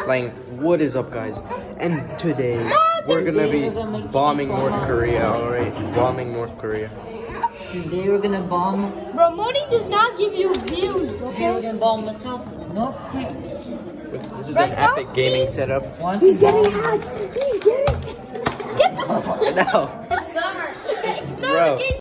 playing What Is Up, guys? And today we're gonna be bombing North Korea, alright? Bombing North Korea. Today we're gonna bomb. Bro, money does not give you views, Today okay? we're gonna bomb myself. North Korea. This is an epic gaming setup. He's getting hacked! He's getting... Get the... No. It's summer! Bro.